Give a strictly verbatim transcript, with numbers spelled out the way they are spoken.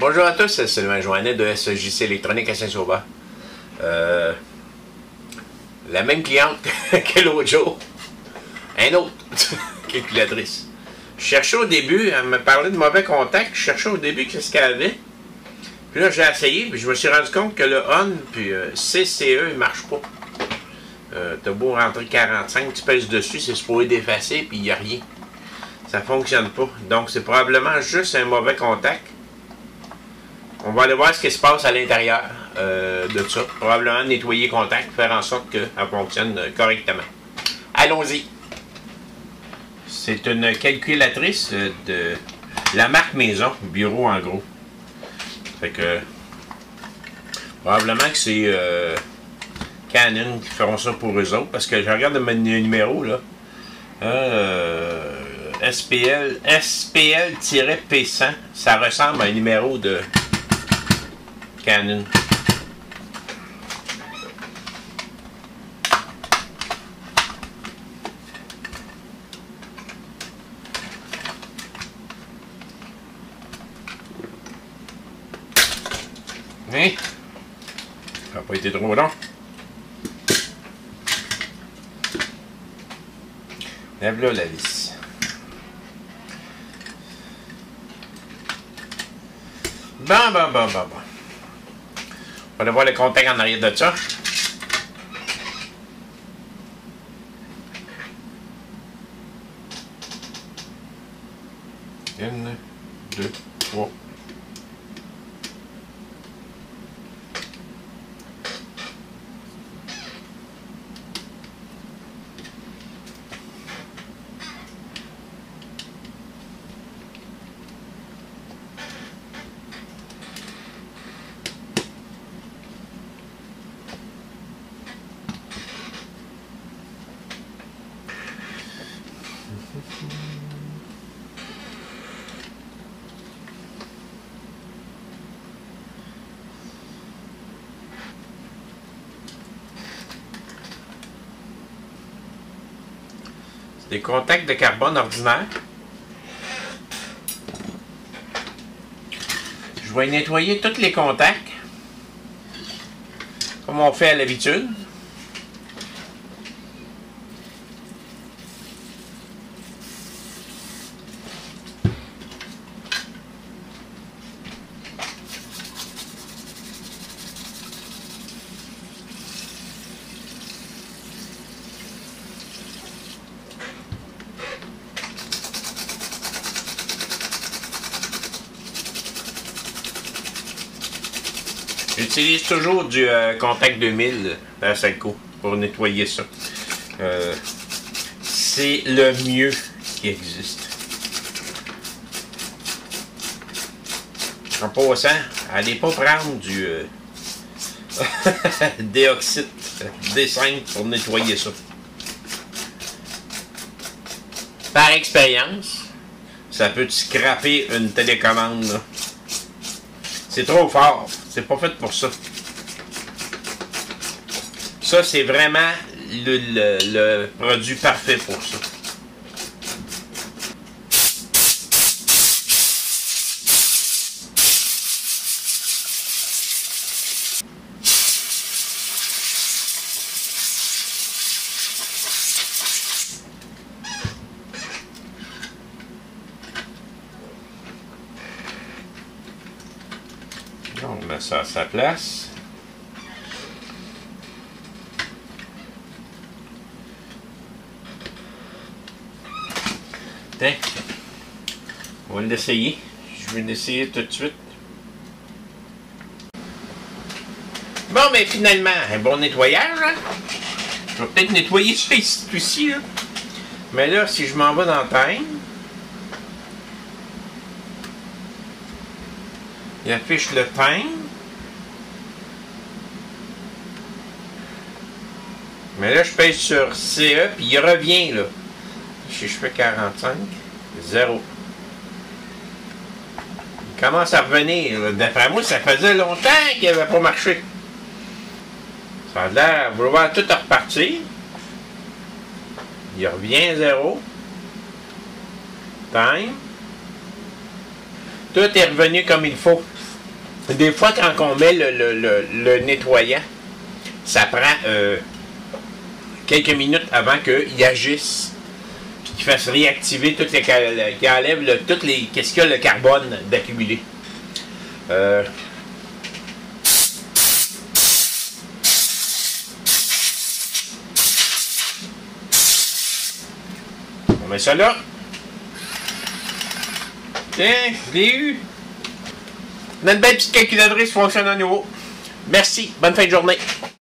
Bonjour à tous, c'est Sylvain Joannet de S J C Électronique à Saint-Sauveur. Euh, la même cliente que l'autre jour. Un autre calculatrice. Je cherchais au début, elle me parlait de mauvais contact, je cherchais au début qu'est-ce qu'elle avait. Puis là, j'ai essayé, puis je me suis rendu compte que le on, puis euh, C C E, il marche pas. Euh, T'as beau rentrer quarante-cinq, tu pèses dessus, c'est supposé d'effacer, puis il n'y a rien. Ça fonctionne pas. Donc, c'est probablement juste un mauvais contact. On va aller voir ce qui se passe à l'intérieur euh, de ça. Probablement nettoyer le contact, faire en sorte qu'elle fonctionne correctement. Allons-y. C'est une calculatrice de la marque Maison, bureau en gros. Fait que probablement que c'est euh, Canon qui feront ça pour eux autres. Parce que je regarde le numéro là. Euh, S P L S P L-P cent, ça ressemble à un numéro de Canon. Hein? Ça n'a pas été trop long. Lève là la vis. Bon, bon, bon, bon, bon. On va aller voir le contact en arrière de ça. Une, deux, trois. Des contacts de carbone ordinaire. Je vais nettoyer tous les contacts, comme on fait à l'habitude. J'utilise toujours du euh, Contact deux mille à Salco pour nettoyer ça. Euh, c'est le mieux qui existe. En passant, allez pas prendre du euh, déoxyde D cinq pour nettoyer ça. Par expérience, ça peut te scraper une télécommande. C'est trop fort. C'est pas fait pour ça. Ça, c'est vraiment le, le, le produit parfait pour ça. On met ça à sa place. Tiens, on va l'essayer. Je vais l'essayer tout de suite. Bon, mais finalement, un bon nettoyage. Hein? Je vais peut-être nettoyer ça ici, là. Mais là, si je m'en vais dans Time, il affiche le time. Mais là, je pèse sur C E, puis il revient, là. Si je fais quarante-cinq, zéro. Il commence à revenir. D'après moi, ça faisait longtemps qu'il n'avait pas marché. Ça a l'air de vouloir tout repartir. Il revient à zéro. Time. Tout est revenu comme il faut. Des fois, quand on met le, le, le, le nettoyant, ça prend euh, quelques minutes avant qu'il agisse, puis qu'il fasse réactiver toutes les, qu'il enlève le, toutes les, qu'est-ce qu'il y a le carbone d'accumuler. Euh, on met ça là. Tiens, je l'ai eu. Notre belle petite calculatrice fonctionne à nouveau. Merci. Bonne fin de journée.